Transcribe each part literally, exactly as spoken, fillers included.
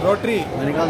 Rotary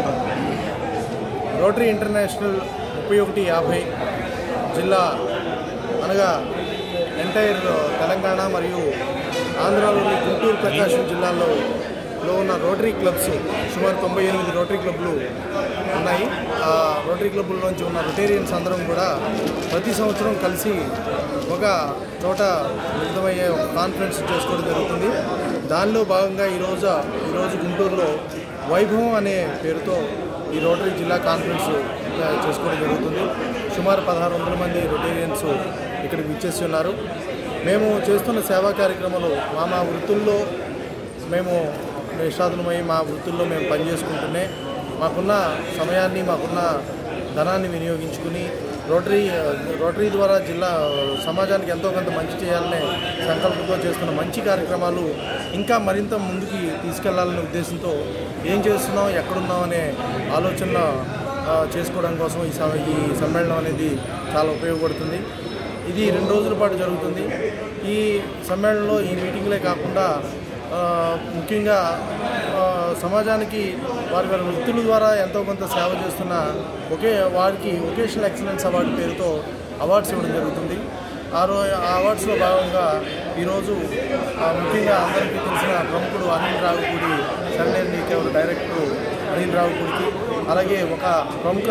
rotary international ముప్పై ఒకటి యాభై జిల్లా అనగా ఎంటైర్ తెలంగాణ మరియు ఆంధ్రాలోని గుంటూరు ప్రకాశం జిల్లాలో లో ఉన్న రోటరీ క్లబ్స్ సుమారు తొంభై ఎనిమిది రోటరీ క్లబ్లు ఉన్నాయి. ఆ రోటరీ క్లబ్లోంచి ఉన్న రొటేరియన్స్ అందరం కూడా ప్రతి సంవత్సరం కలిసి ఒక చోట మిళితమయ్యే ఒక కాన్ఫరెన్స్ చేసుకోవడం జరుగుతుంది. దానిలో భాగంగా ఈరోజు ఈరోజు గుంటూరులో వైభవం అనే పేరుతో ఈ రోటరీ జిల్లా కాన్ఫరెన్స్ చేసుకోవడం జరుగుతుంది. సుమారు పదహారు వందల మంది రొటేరియన్స్ ఇక్కడికి విచ్చేసి ఉన్నారు. మేము చేస్తున్న సేవా కార్యక్రమాలు మా మా వృత్తుల్లో మేము నిష్ణాతులమై మా వృత్తుల్లో మేము పనిచేసుకుంటూనే మాకున్న సమయాన్ని మాకున్న ధనాన్ని వినియోగించుకుని రోటరీ రోటరీ ద్వారా జిల్లా సమాజానికి ఎంతో కొంత మంచి చేయాలనే సంకల్పంతో చేస్తున్న మంచి కార్యక్రమాలు ఇంకా మరింత ముందుకి తీసుకెళ్లాలనే ఉద్దేశంతో ఏం చేస్తున్నాం ఎక్కడున్నాం అనే ఆలోచన చేసుకోవడం కోసం ఈ ఈ సమ్మేళనం అనేది చాలా ఉపయోగపడుతుంది. ఇది రెండు రోజుల పాటు జరుగుతుంది. ఈ సమ్మేళనంలో ఈ మీటింగ్లే కాకుండా ముఖ్యంగా సమాజానికి వారి వారి వృత్తుల ద్వారా ఎంతో కొంత సేవ చేస్తున్న ఒకే వారికి వొకేషనల్ ఎక్సలెన్స్ అవార్డు పేరుతో అవార్డ్స్ ఇవ్వడం జరుగుతుంది. ఆ రో ఆ అవార్డ్స్లో భాగంగా ఈరోజు ముఖ్యంగా అందరికీ తెలిసిన ప్రముఖుడు అనిల్ రావుపూడి సన్లైన్ కేవలం డైరెక్టర్ అనిల్ రావుపూడికి, అలాగే ఒక ప్రముఖ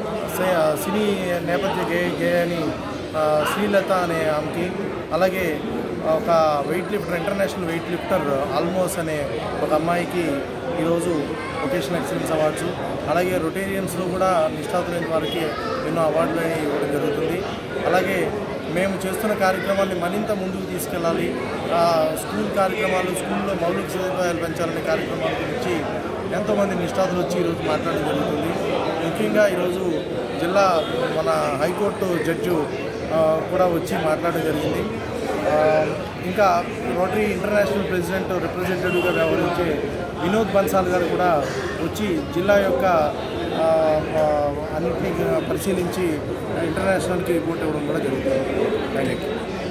సినీ నేపథ్య గే గేయని శ్రీలత అనే ఆమెకి, అలాగే ఒక weight lifter international weight lifter ఆల్మోస్ అనే ఒక అమ్మాయికి ఈరోజు వొకేషనల్ ఎక్సలెన్స్ అవార్డ్స్, అలాగే రొటేరియన్స్లో కూడా నిష్ణాతులైన వారికి ఎన్నో అవార్డులు ఇవ్వడం జరుగుతుంది. అలాగే మేము చేస్తున్న కార్యక్రమాన్ని మరింత ముందుకు తీసుకెళ్ళాలి, స్కూల్ కార్యక్రమాలు స్కూల్లో మౌలిక సదుపాయాలు పెంచాలనే కార్యక్రమాల గురించి ఎంతోమంది నిష్ణాతులు వచ్చి ఈరోజు మాట్లాడడం జరుగుతుంది. ముఖ్యంగా ఈరోజు జిల్లా మన హైకోర్టు జడ్జి కూడా వచ్చి మాట్లాడడం జరిగింది. ఇంకా రోటరీ ఇంటర్నేషనల్ ప్రెసిడెంట్ రిప్రజెంటేటివ్గా వ్యవహరించే వినోద్ బన్సాల్ గారు కూడా వచ్చి జిల్లా యొక్క అన్నింటినీ పరిశీలించి ఇంటర్నేషనల్కి రిపోర్ట్ ఇవ్వడం కూడా జరుగుతుంది. Thank you.